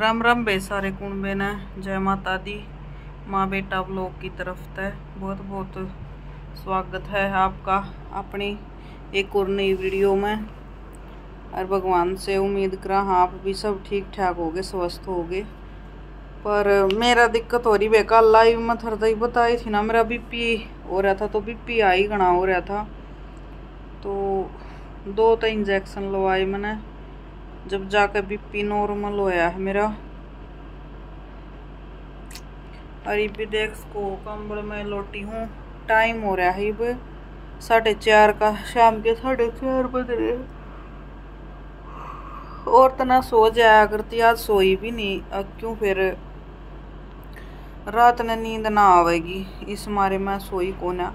राम राम बे सारे कुंबे ने। जय माता दी। माँ बेटा ब्लॉग की तरफ से बहुत बहुत स्वागत है आपका अपनी एक और नई वीडियो में। और भगवान से उम्मीद करा आप भी सब ठीक ठाक होगे, स्वस्थ होगे। पर मेरा दिक्कत हो रही है। कल लाइव में थरदा ही बताई थी ना, मेरा बीपी हो रहा था, तो बीपी आई घना हो रहा था, तो 2 इंजेक्शन लगवाए मैंने, जब जाकर बीपी नॉर्मल होया है मेरा। और ये भी देख को कंबल में लोटी हूँ। टाइम हो रहा है अब 4:30 का, शाम के 4:30 बज रहे। और तना सो जाया करती, आज सोई भी नहीं। क्यों फिर रात ने नींद ना आवेगी, इस मारे मैं सोई को ना।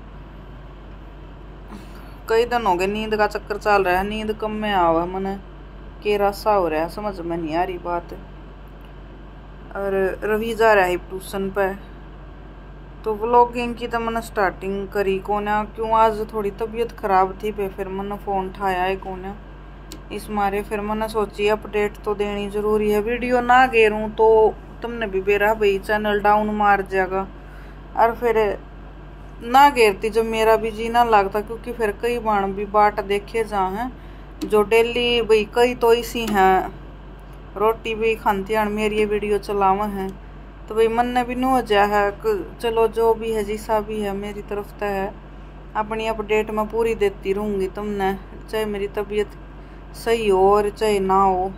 कई दिन हो गए नींद का चक्कर चल रहा है, नींद कम में आवा मन केरा सा हो रहा है, समझ में नहीं आ रही बात। और रवि जा रहा है ट्यूशन पे, तो व्लॉगिंग की तो मैंने स्टार्टिंग करी को ना। क्यों आज थोड़ी तबीयत खराब थी पे, फिर मैंने फ़ोन उठाया है को ना। इस मारे फिर मैंने सोची अपडेट तो देनी जरूरी है। वीडियो ना गेरूँ तो तुमने भी बेरा भाई चैनल डाउन मार जाएगा। और फिर ना घेरती जब मेरा भी जीना लगता, क्योंकि फिर कई बाण भी बाट देखे जा हैं जो डेली भाई कई तो इसी हैं रोटी भी खाती हैं, मेरी ये वीडियो चलावा हैं, तो भाई मन ने भी न हो जाए है। चलो जो भी है जैसा भी है मेरी तरफ से है, अपनी अपडेट मैं पूरी देती रहूँगी तुमने, चाहे मेरी तबीयत सही हो और चाहे ना हो।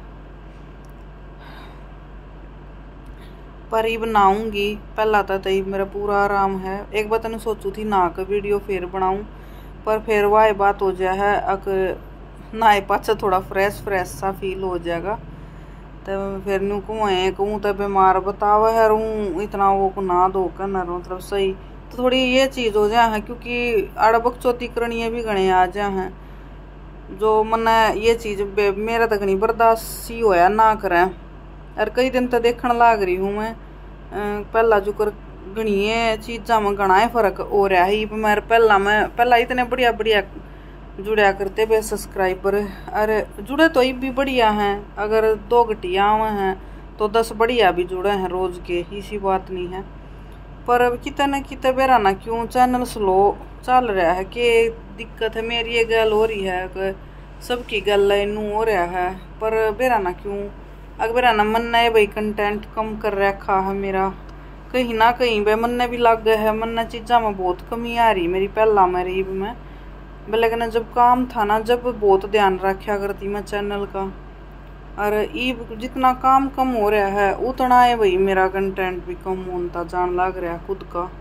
पर ये बनाऊंगी पहला तो ये मेरा पूरा आराम है। एक बात मैंने सोचू थी ना कि वीडियो फिर बनाऊं, पर फिर वह बात हो जाए है अगर नहाए पाछा थोड़ा फ्रेश सा फील हो जाएगा। तो फिर नू कहूँ तो बीमार बतावा है रू इतना वो को ना दो कर ना मतलब सही, तो थोड़ी ये चीज़ हो जाए है। क्योंकि अड़बक चौथी करनी भी गणे आ जाए हैं, जो मना ये चीज़ मेरा तक नहीं बर्दाश्त ही होया ना करें। और कई दिन तो देखने लाग रही हूँ मैं, पहला जो कर घनी चीज़ा में घना फर्क हो रहा है। मेरे पहला इतने बढ़िया बढ़िया जुड़या करते बे सब्सक्राइबर, अरे जुड़े तो ये भी बढ़िया हैं। अगर 2 घटिया हैं तो 10 बढ़िया भी जुड़े हैं रोज के, इसी बात नहीं है। पर अब कितने न कितने बेरा ना क्यों चैनल स्लो चल रहा है, कि दिक्कत है मेरी ये गल हो रही है कि सबकी गल इनू हो रहा है। पर बेरा ना क्यों अगर बेरा ना मन ने भाई कंटेंट कम कर रखा है मेरा, कहीं ना कहीं बे मन ने भी लग गया है। मन ने चीज़ा में बहुत कमी आ रही मेरी, पहला में रही मैं लेकिन जब काम था ना, जब बहुत ध्यान रखा करती मैं चैनल का। और ये जितना काम कम हो रहा है उतना है भाई मेरा कंटेंट भी कम होता जान लग रहा है खुद का।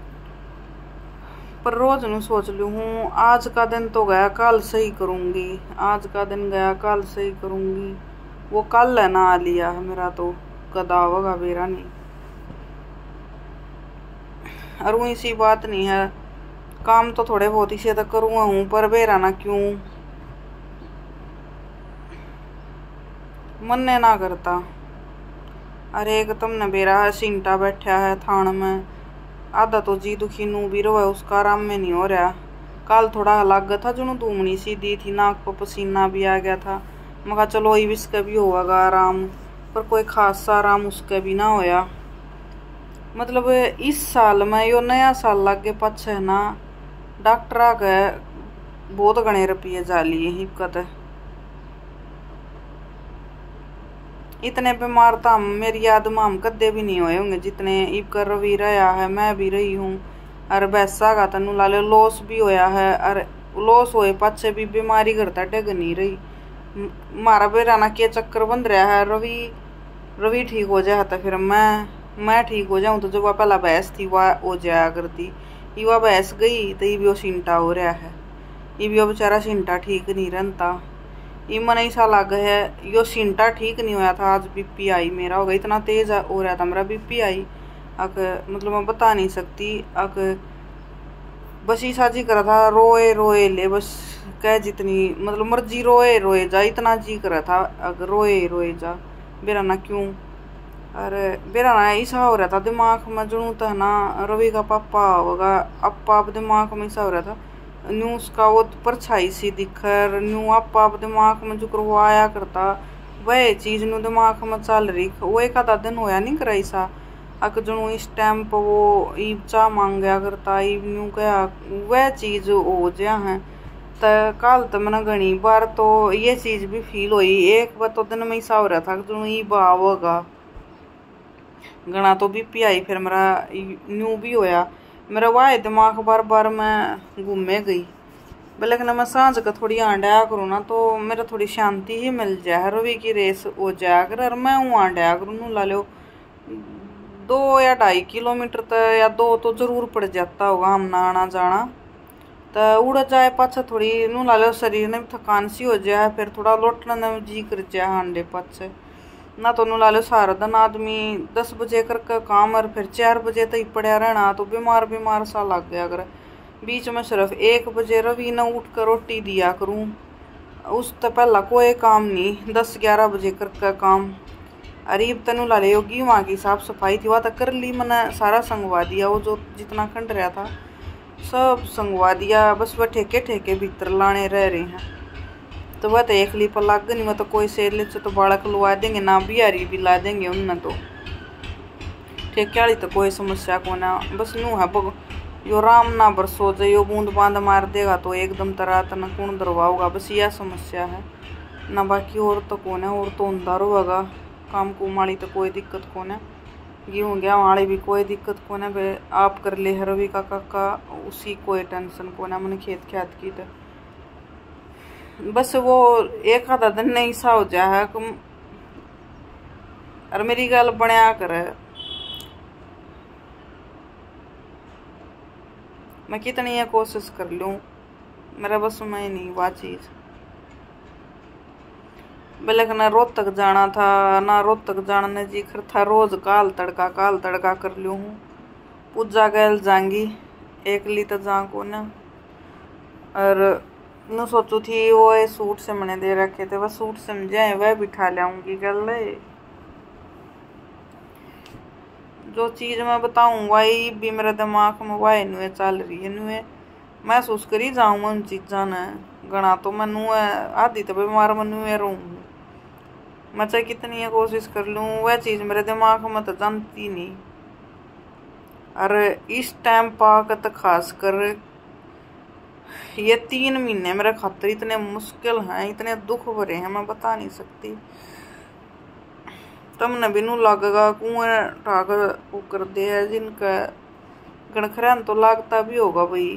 पर रोज नू सोच लूँ हूँ आज का दिन तो गया कल सही करूँगी, आज का दिन गया कल सही करूँगी। वो कल है ना आ लिया है मेरा तो कदा होगा बेरा नहीं। और वो इसी बात नहीं है, काम तो थोड़े बहुत ही से तो करूँगा हूँ, पर बेरा ना क्यों मन ने ना करता। अरे एक तुमने बेरा है सिंटा बैठा है थान में, आधा तो जी दुखी नू भी रो है, उसका आराम में नहीं हो रहा। कल थोड़ा अलग था जो धूमनी सी दी थी, नाक को पसीना भी आ गया था। मगर चलो ये इसका भी होगा आराम, पर कोई खास सा आराम उसका भी ना होया। मतलब इस साल में यो नया साल लग गया पछ है ना, डॉक्टर के बहुत घने रुपये जा लिए हिकत। इतने बीमार तो हम मेरी याद में हम कदे भी नहीं हुए होंगे जितने इब कर रवि रहा है, मैं भी रही हूँ। और वैसा का तेन ला लो लॉस भी होया है, और लॉस होए पाछे भी बीमारी करता टेग नहीं रही। मारा बेरा ना के चक्कर बन रहा है, रवि ठीक हो जाए तो फिर मैं ठीक हो जाऊँ। तो जो वह पहला भैंस थी वह हो जाया करती, ये वह भैंस गई तो ये भी वो सिंटा हो रहा है, ये भी वो बेचारा सिंटा ठीक नहीं रहता। ये मन ऐसा लग है यो सिंटा ठीक नहीं होया था, आज बीपी आई मेरा हो गया, इतना तेज हो रहा था मेरा बीपी आई। मतलब मैं बता नहीं सकती। बस ऐसा जी करा था रोए ले बस, कह जितनी मतलब मर्जी रोए जा, इतना जी करा था अगर रोए जा बेरा ना क्यों। अरे बेरा ना ऐसा हो रहा था दिमाग में जुनू तो ना रवि का पापा होगा, आप दिमाग में ऐसा हो रहा था न्यूज़ का वो परछाई सी दिखर न्यू आप दिमाग में जो वो आया करता वह चीज नु दिमाग में चल रही। वो एक आधा दिन होया नहीं कराई सा अक जनु इस टाइम पर वो ईब चा मांगया करता ईब न्यू गया वह चीज हो जा है। तो कल तो मैंने घनी बार तो ये चीज भी फील हुई। एक बार तो दिन में ही सा हो रहा था जनु ईब आवगा घना तो भी आई फिर मेरा न्यू भी होया। मेरा वाह दिमाग बार बार मैं घूमे गई। लेकिन मैं सांझ का थोड़ी आंडाया करूँ ना तो मेरा थोड़ी शांति ही मिल जाए। रवि की रेस हो जाया कर और मैं हूँ आंडाया करूँ नू ला लो 2 या 2.5 किलोमीटर तो या 2 तो जरूर पड़ जाता होगा हम ना आना जाना। तो उड़ जाए पाछा थोड़ी नू ला लो शरीर ने थकान सी हो जाए फिर थोड़ा लौटने में जी कर जाए हांडे पाछे ना। तो नू ला लो सारा दिन आदमी 10 बजे करके काम और फिर 4 बजे तक पड़ा रहना तो बीमार बीमार सा लग गया अगर बीच में सिर्फ 1 बजे रवि ने उठ कर रोटी दिया करूँ। उस तो पहला कोई काम नहीं 10-11 बजे करके काम। अरीब तनु ला ले होगी वहाँ की साफ सफाई थी वह तो कर ली मैंने सारा संगवा दिया। वो जो जितना खंड रहा था सब संगवा दिया बस वह ठेके ठेके भीतर लाने रह रहे हैं। तो वह तो एक ली पर लग नहीं मैं तो कोई सेल ले तो बालक लुआ देंगे ना बिहारी भी ला देंगे उनने तो ठेके वाली तो कोई समस्या को ना बस नू है यो राम ना बरसो जाए यो बूंद बांद मार देगा तो एकदम तरह न कौन दरवाओगा बस यह समस्या है ना। बाकी और तो कौन है और तो अंधार होगा काम कुम वाली तो कोई दिक्कत कौन है। गेहूँ गया वाली भी कोई दिक्कत कौन है आप कर ले रवि का काका उसी कोई टेंशन कौन है मैंने खेत ख्यात की तो बस वो एक आधा दिन नहीं सा हो जाए और मेरी गल बनया करे। मैं कितनी ये कोशिश कर लूँ मेरा बस में नहीं वह चीज़। लेकिन ना रोहतक जाना था ना रोहतक जाने जी खर था रोज काल तड़का कर लूँ हूँ पूजा गैल जाऊंगी एक ली तो जा को ना। और न सोचू थी वो सूट से मैंने दे रखे थे वह सूट समझे वह बिठा लाऊंगी कल। जो चीज़ मैं बताऊँ वही भी मेरे दिमाग में वह नुए चल रही है नुए महसूस करी जाऊँ मैं उन चीज़ा ने घना तो मैं नुए आधी तो बीमार मैं नुए रहूँ मैं चाहे कितनी कोशिश कर लूँ वह चीज़ मेरे दिमाग में तो जानती नहीं। और इस टाइम पाक तो खास कर ये 3 महीने मेरे खातिर इतने मुश्किल हैं इतने दुख भरे हैं मैं बता नहीं सकती। तुमने बिनू लगेगा कुएं ठाक वो कर दे है जिनका गणखरन तो लागता भी होगा भाई।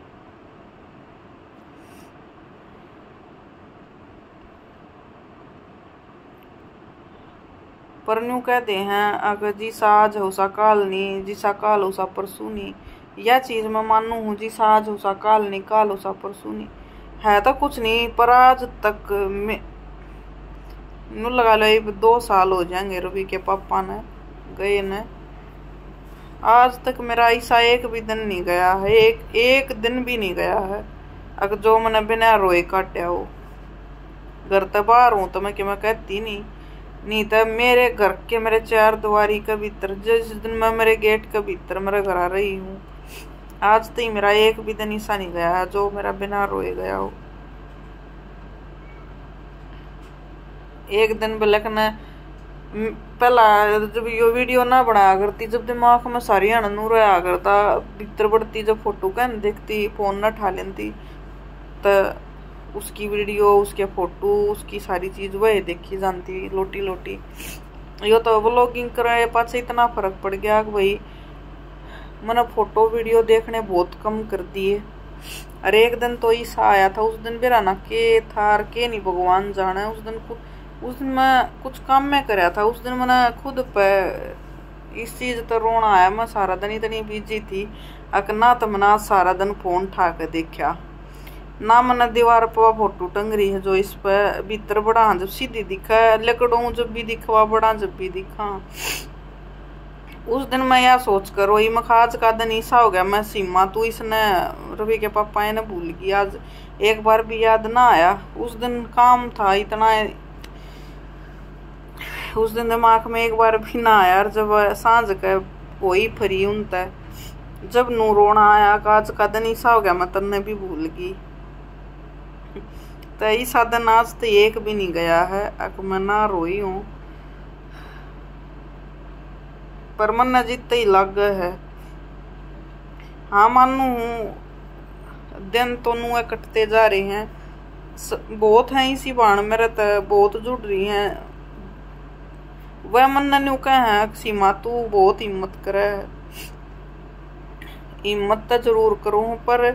पर न्यू कहते हैं अगर जी साज हो सा काल नहीं जी सा काल हो सा परसू नहीं यह चीज़ मैं मानू हूँ जी साज हो सा काल नहीं काल हो सा परसू नहीं है तो कुछ नहीं पर आज तक में नू लगा लो 2 साल हो जाएंगे रवि के पापा ने गए ने आज तक मेरा ऐसा एक भी दिन नहीं गया है एक दिन भी नहीं गया है अगर जो मैंने बिना रोए काटा हो। घर तो बाहर हूँ तो मैं कि मैं कहती नहीं तो मेरे घर के मेरे 4 दीवारी के भीतर जिस दिन मैं मेरे गेट के भीतर मेरे घर आ रही हूँ आज तक मेरा एक भी दिन ऐसा नहीं गया है जो मेरा बिना रोए गया हो। एक दिन बिलकना पहला जब यो वीडियो ना बनाया करती जब दिमाग में सारी नू रहा करता भीतर बढ़ती जब फोटो कहन देखती फोन ना उठा लेती तो उसकी वीडियो उसके फोटो उसकी सारी चीज़ वह देखी जानती लोटी लोटी। यो तो व्लॉगिंग करे पास इतना फर्क पड़ गया कि भाई मैंने फोटो वीडियो देखने बहुत कम कर दिए। अरे एक दिन तो ऐसा आया था उस दिन बेरा ना के था के नहीं भगवान जाने उस दिन मैं कुछ काम में कराया था उस दिन मैंने खुद पे इस चीज़ तो रोना आया। मैं सारा दिन इतनी बिजी थी ना तो मैंने सारा दिन फोन उठा के देखा ना मैंने दीवार पर फोटो टंग रही है जो इस पर भीतर बड़ा जब सीधी दिखा लकड़ों जब भी दिखवा बड़ा जब भी दिखा। उस दिन मैं यह सोच कर रोई मैं आज का दिन ऐसा हो गया मैं सीमा तू इसने रवि के पापा ने भूल गई आज एक बार भी याद ना आया। उस दिन काम था इतना उस दिन दिमाग में एक बार भी ना आया। जब सांझ के कोई फरी उनता जब नू रोना आया आज का दिन ऐसा हो गया मैं तन्ने भी भूल गई। तो ये साधन आज तो एक भी नहीं गया है। अक मैं ना रोई हूँ पर मन न जीतते ही लग गए है। हाँ मानू हूँ दिन तो नुए कटते जा रहे हैं, बहुत हैं इसी बाण मेरे तो बहुत जुड़ रही हैं। वह मन न्यू कह सीमा तू बहुत हिम्मत करे, हिम्मत तो जरूर करूँ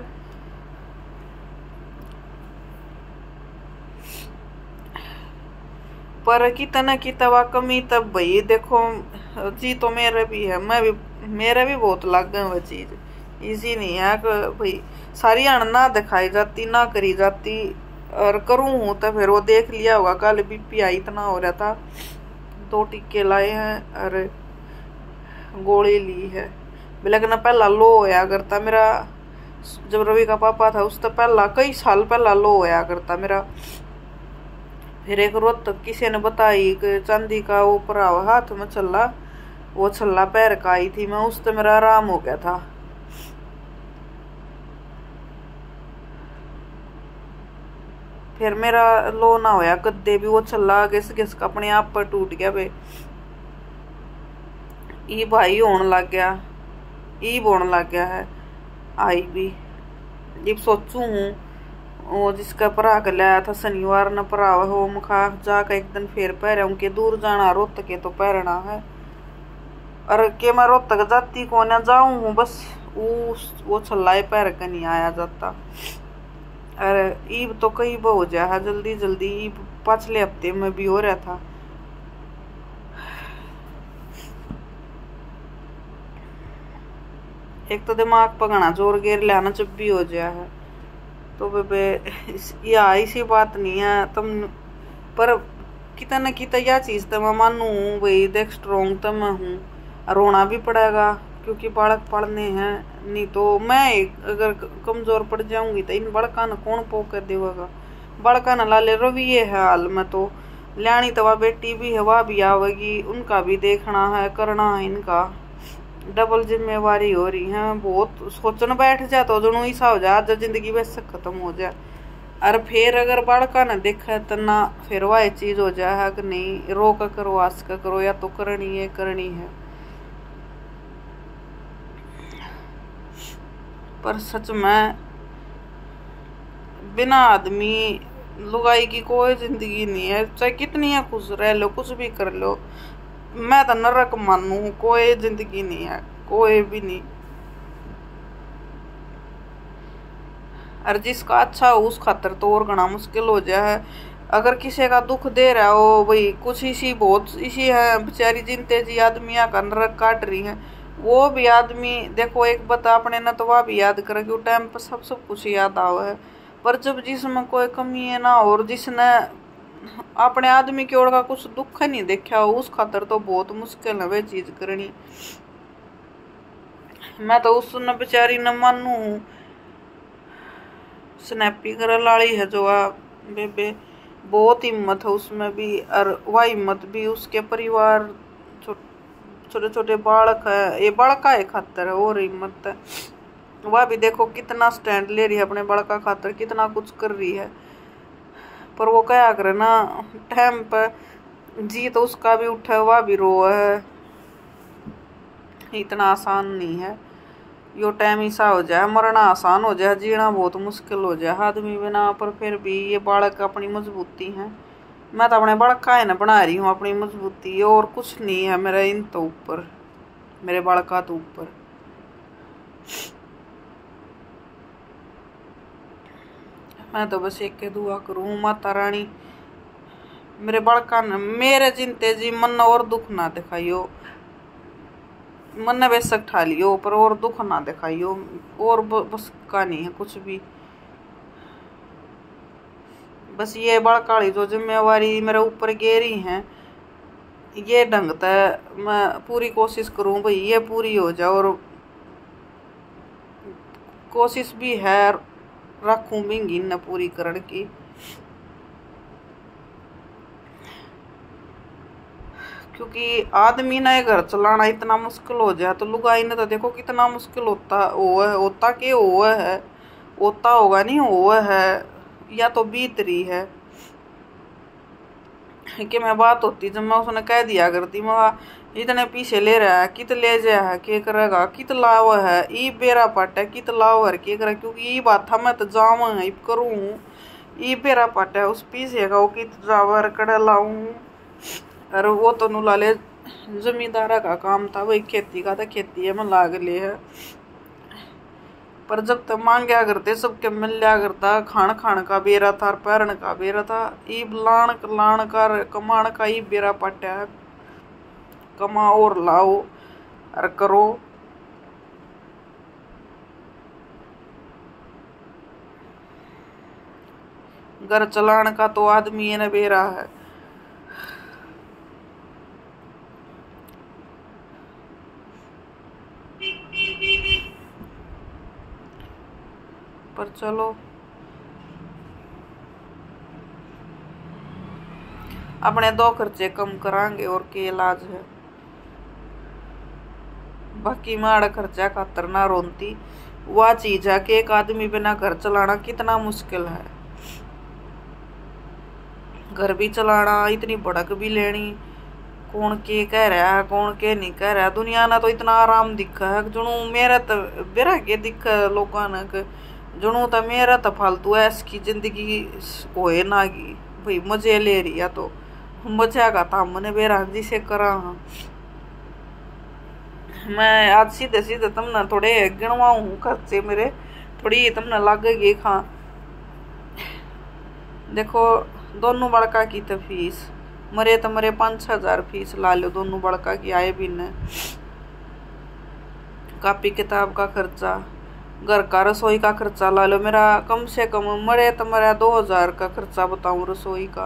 पर कितना की तवा कमी तब भाई देखो जी तो मेरे भी है, मैं भी मेरे भी बहुत लग गए वह चीज। इजी नहीं है कि भाई सारी अण ना दिखाई जाती ना करी जाती, और करूँ हूँ तो फिर वो देख लिया होगा। कल बीपीआई इतना हो रहा था, 2 टीके लाए हैं और गोली ली है। लेकिन पहला लो होया करता मेरा, जब रवि का पापा था उस तो पहला कई साल पहला लो होया करता मेरा। फिर एक रोहतक किसी ने बताई कि चांदी का वो परावा हाथ में छल्ला, वो छल्ला पैर का आई थी मैं, उस तो मेरा आराम हो गया था। फिर मेरा लो ना होया कदे भी, वो छल्ला घिस घिस का अपने आप पर टूट गया बे। ई भाई होने लग गया, ई बोन लग गया है आई भी। जब सोचू हूँ वो जिसका परा कर लाया था शनिवार न परा हो मुखा जाकर एक दिन फिर पैर के दूर जाना रोहतक के तो पैरना है। और के मैं रोहतक जाती को न जाऊँ हूँ बस वो छल्लाए पैर का नहीं आया जाता। अरे ईब तो कई हो जाए जल्दी जल्दी, ईब पिछले हफ्ते में भी हो रहा था। एक तो दिमाग पकड़ा जोर गेर लाना जब भी हो जाए है तो बेबे या ऐसी बात नहीं है तुम पर कितना न कितना यह चीज तो मैं मानू हूँ भाई देख स्ट्रोंग तो मैं हूँ, रोना भी पड़ेगा क्योंकि बालक पढ़ने हैं। नहीं तो मैं अगर कमजोर पड़ जाऊंगी तो इन बड़का न कौन पोक कर देगा। बड़का न लाले रवि ये है हाल में तो ल्याणी तो वह बेटी भी है वह भी आवेगी, उनका भी देखना है करना है, इनका डबल जिम्मेवारी हो रही है। बहुत सोचने बैठ जाए तो जो ऐसा हो जाए जिंदगी वैसे खत्म हो जाए। और फिर अगर बड़का न देखा तो ना फिर वह चीज हो जाए कि नहीं रो का करो आस का करो या तो करनी है। पर सच में बिना आदमी लुगाई की कोई जिंदगी नहीं है, चाहे कितनी है खुश रह लो कुछ भी कर लो। मैं तो नरक मानू हूँ, कोई जिंदगी नहीं है कोई भी नहीं। और जिसका अच्छा हो उस खातर तो और घना मुश्किल हो जाए। अगर किसी का दुख दे रहा हो भाई कुछ इसी बहुत इसी है बेचारी जिनते जी आदमिया का नरक काट रही है, वो भी आदमी देखो एक बता अपने न तो वह भी याद करे कि टाइम पर सब कुछ याद आवा है। पर जब जिसमें कोई कमी है ना और जिसने अपने आदमी की ओर का कुछ दुख नहीं देखा हो उस खातर तो बहुत मुश्किल है वे चीज करनी। मैं तो उस न बेचारी न मानू हूँ स्नैपी कर लाड़ी है जो बेबे बहुत हिम्मत है उसमें भी, और वह हिम्मत भी उसके परिवार छोटे छोटे बालक है, ये बड़का है खातर है और हिम्मत है। वह भी देखो कितना स्टैंड ले रही है अपने बड़का खातर, कितना कुछ कर रही है। पर वो क्या करे ना टाइम पर जी तो उसका भी उठा वह भी रो है, इतना आसान नहीं है। यो टाइम ऐसा हो जाए मरना आसान हो जाए जीना बहुत मुश्किल हो जाए आदमी बिना। पर फिर भी ये बालक अपनी मजबूती है, मैं तो अपने बड़का है ना बना रही हूँ अपनी मजबूती, और कुछ नहीं है मेरा इन तो ऊपर, मेरे बड़का तो ऊपर। मैं तो बस एक के दुआ करूँ माता रानी मेरे बड़का न मेरे चिंते जी मन और दुख ना दिखाइयो, मन बेशक ठा लियो पर और दुख ना दिखाइयो, और बस का नहीं है कुछ भी। बस ये बड़काड़ी जो जिम्मेवारी मेरे ऊपर गेरी है ये ढंग तक मैं पूरी कोशिश करूं भाई ये पूरी हो जाए, और कोशिश भी है रखूं भी न पूरी करण की। क्योंकि आदमी ने घर चलाना इतना मुश्किल हो जाए तो लुगाई ने तो देखो कितना मुश्किल होता के हुआ है होता होगा नहीं हुआ है या तो बीत रही है कि मैं बात होती जब मैं उसने कह दिया करती मैं इतने पीछे ले रहा है कित ले जा है के करेगा कित लाव है ई बेरा पट है कित लाव है के करे क्योंकि ये बात था मैं तो जाव है करूँ ई बेरा पट है उस पीछे का वो कित जावर कड़े लाऊं और वो तो नु लाले जमींदारा का काम था वही खेती का था खेती में लाग ले है पर जब तक मांगया करते सबके मिल लिया करता खान खान का बेरा था पैरण का बेरा था ईब लाण लाण कर कमाण का ई बेरा पटा है कमा और लाओ और करो घर चलाने का तो आदमी है न बेरा है। पर चलो अपने 2 खर्चे कम करांगे और के इलाज है बाकी माड़ा खर्चा खातर ना रोनती वह चीज है कि एक आदमी बिना घर चलाना कितना मुश्किल है। घर भी चलाना इतनी भड़क भी लेनी कौन के कह रहा है कौन के नहीं कह रहा दुनिया ना तो इतना आराम दिखा है जुनू मेरा तो बेरा के दिखा लोगों ने जुनू तो मेरा तो फालतू है इसकी जिंदगी होए ना की भाई मजे ले रही है तो मजा का था मैंने बेरा जिसे करा मैं आज सीधे सीधे तुमने थोड़े गिनवाऊ खर्चे मेरे थोड़ी तुमने लगेगी खा देखो दोनों बड़का की तो फीस मरे तो मरे 5-6 हजार फीस ला लो दोनों बड़का की आए भी न कापी किताब का खर्चा घर का रसोई का खर्चा ला लो मेरा कम से कम मरे तो मेरा 2000 का खर्चा बताऊं रसोई का।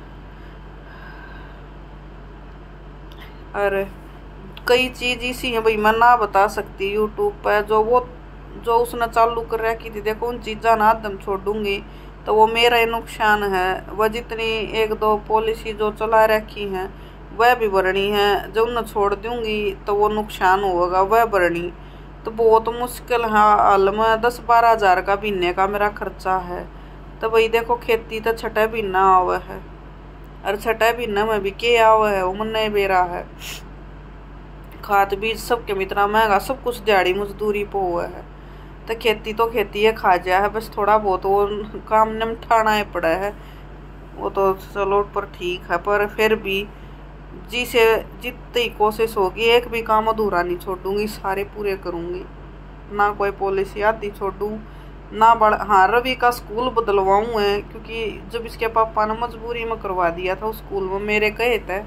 अरे कई चीज इसी है भाई मैं ना बता सकती यूट्यूब पर जो उसने चालू कर रखी थी देखो उन चीजा ना दम छोड़ दूंगी तो वो मेरा ही नुकसान है। वह जितनी 1-2 पॉलिसी जो चला रखी हैं वह भी भरनी है जब उन्हें छोड़ दूंगी तो वो नुकसान होगा वह भरनी तो बहुत मुश्किल है। हाल में 10-12 हजार का महीने का मेरा खर्चा है तो भाई देखो खेती तो 6 महीना आवा है और 6 महीने में भी क्या आवा है वो मन नहीं बेरा है खाद बीज सबके इतना महंगा सब कुछ दिहाड़ी मजदूरी पे हुआ है तो खेती है खा जा है बस थोड़ा बहुत वो काम निपटाना है पड़ा है वो तो चलो पर ठीक है पर फिर भी जिसे जितनी कोशिश होगी एक भी काम अधूरा नहीं छोड़ूंगी सारे पूरे करूंगी ना कोई पॉलिसी आती छोड़ूं ना हाँ रवि का स्कूल बदलवाऊँ है क्योंकि जब इसके पापा ने मजबूरी में करवा दिया था उस स्कूल में मेरे कहे थे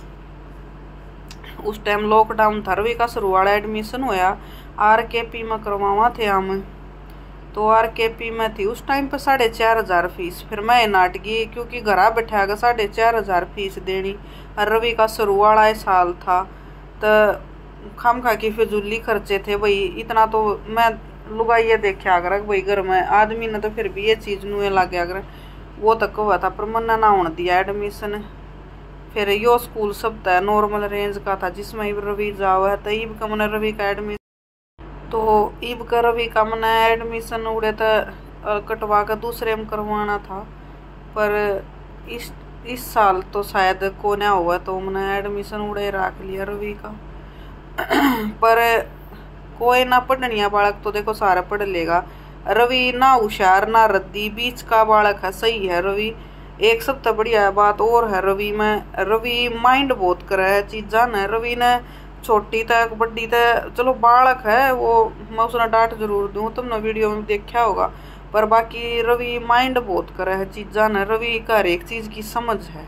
उस टाइम लॉकडाउन था रवि का शुरू वाला एडमिशन होया RKP में करवावा थे हम तो RKP में थी उस टाइम पे 4500 फीस फिर मैं नाटकी क्योंकि घरा बैठा कर 4500 फीस देनी और रवि का शुरू वाला साल था तो खाम खा की फिजूली खर्चे थे भाई इतना तो मैं लुगाइया देखा कर भाई घर में आदमी ने तो फिर भी ये चीज़ नुए ला गया कर वो तक हुआ था पर मन्ना ना होने दिया एडमिशन। फिर यो स्कूल सब था नॉर्मल रेंज का था जिसमें रवि जाओ है तो ईब का मैंने रवि का एडमिशन तो ईब का रवि का मैंने एडमिशन उड़े तो कटवा कर दूसरे में करवाना था पर इस साल तो शायद को ना हुआ तो मैंने एडमिशन उड़े रख लिया रवि का पर कोई ना पढ़निया बालक तो देखो सारा पढ़ लेगा रवि ना होशियार ना रद्दी बीच का बालक है सही है रवि एक सबसे बढ़िया बात और है रवि में रवि माइंड बहुत करे है चीज़ा ने रवि ने छोटी तक बड़ी तक चलो बालक है वो मैं उसने डांट जरूर दूँ तुमने वीडियो में देखा होगा पर बाकी रवि माइंड बहुत करे है चीज़ा ने रवि का हर एक चीज़ की समझ है।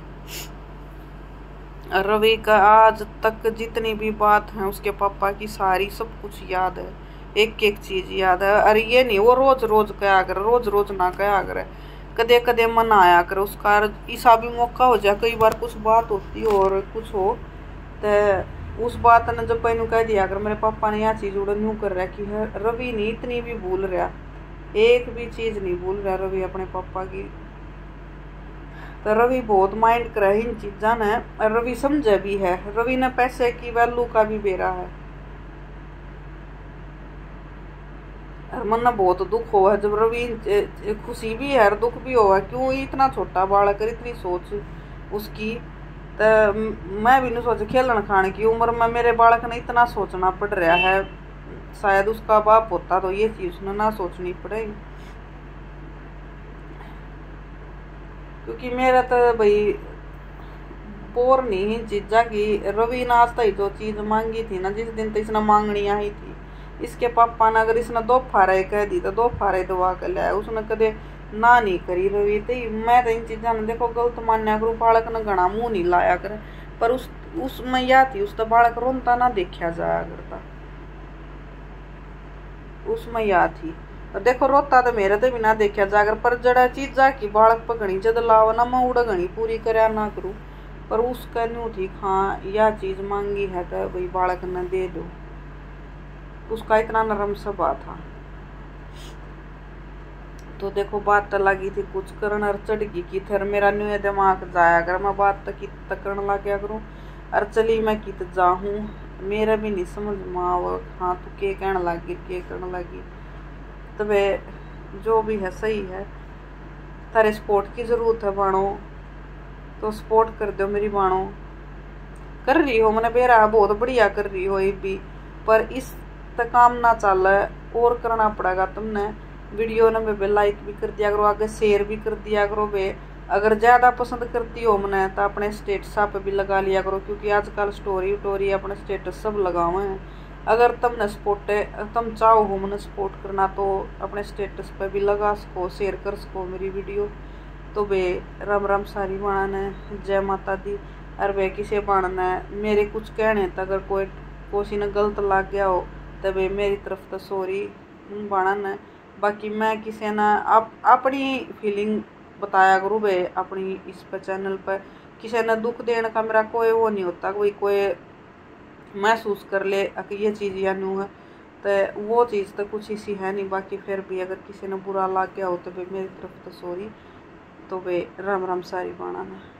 रवि का आज तक जितनी भी बात है उसके पापा की सारी सब कुछ याद है एक एक चीज़ याद है। अरे ये नहीं वो रोज रोज कया करे रोज ना कया करे कदे कदे मन आया करे उसका ऐसा भी मौका हो जाए कई बार कुछ बात होती और कुछ हो तो उस बात ने जब पहनू कह दिया अगर मेरे पापा ने यह चीज़ उड़न यूँ कर रखी है रवि नहीं इतनी भी भूल रहा एक भी चीज़ नहीं भूल रहा रवि अपने पापा की तो रवि बहुत माइंड करे इन चीज़ा ने रवि समझे भी है रवि ने पैसे की वैल्यू का भी बेरा है और मन में बहुत दुख हुआ जब रवि खुशी भी है और दुख भी हुआ, क्यों इतना छोटा बालक इतनी सोच उसकी। तो मैं भी नहीं सोच खेलन खाने की उम्र में मेरे बालक ने इतना सोचना पड़ रहा है। शायद उसका बाप होता तो ये चीज उसने ना सोचनी पड़े, क्योंकि मेरा तो भाई बोर नहीं चीजा की। रवि ने आज तक जो चीज मांगी थी ना, जिस दिन तो इसने मांगनी आई थी, इसके पापा ने अगर इसने 2 फारे कह दी तो 2 फारे दवा कर लिया, उसने कदे ना नहीं करी रवि। तो मैं तो इन चीजा ने देखो गलत मान्या करूँ, बालक ने घना मुंह नहीं लाया करे, पर उसमें या थी उस तो बालक रोनता ना देखा जाया करता, उसमें या थी। और देखो रोता तो मेरे तो भी ना देखा जाकर, पर जड़ा चीजा की बालक पकड़ी जद लाव ना मैं उड़ घनी पूरी करया ना करूँ, पर उसका न्यू थी हाँ यह चीज मांगी है तो भाई बालक ने दे दो। उसका इतना नरम स्वभाव था। तो देखो बात तो लगी थी कुछ करन और चढ़ गई कि फिर मेरा न्यू दिमाग जाया कर, मैं बात तो कित तक करने लग गया करूँ और चली मैं कित जाऊँ, मेरा भी नहीं समझ में आव। हाँ तू के कहने लगी के करने लगी, तो वे जो भी है सही है। तारे सपोर्ट की जरूरत है बाणो, तो सपोर्ट कर दो मेरी बाणो। कर रही हो मैंने बेरा बहुत बढ़िया कर रही हो ये भी, पर इस तक काम ना चल और करना पड़ेगा तुमने। वीडियो ने बे लाइक भी कर दिया करो, आगे शेयर भी कर दिया करो बे। अगर ज़्यादा पसंद करती हो मैंने तो अपने स्टेटस पे भी लगा लिया करो, क्योंकि आजकल स्टोरी वोरी अपने स्टेटस सब लगावे हैं। अगर तुमने तुम चाहो हो मैंने सपोर्ट करना तो अपने स्टेटस पे भी लगा सको, शेयर कर सको मेरी वीडियो। तो बे राम राम सारी बाणा ने, जय माता दी। और वे किसी बाण ने मेरे कुछ कहने तो अगर कोई ने गलत लग गया हो तो वे मेरी तरफ तो सॉरी बाणा ने। बाकी मैं किसी ने अपनी फीलिंग बताया करूँ बे अपनी इस पर चैनल पर। किसी ने दुख देने का मेरा कोई वो नहीं होता, कोई महसूस कर ले कि ये चीज़ या न्यू है, तो वो चीज़ तो कुछ इसी है नहीं। बाकी फिर भी अगर किसी ने बुरा लग गया हो तो बे मेरी तरफ तो सॉरी। तो बे राम राम सारी बाणा ने।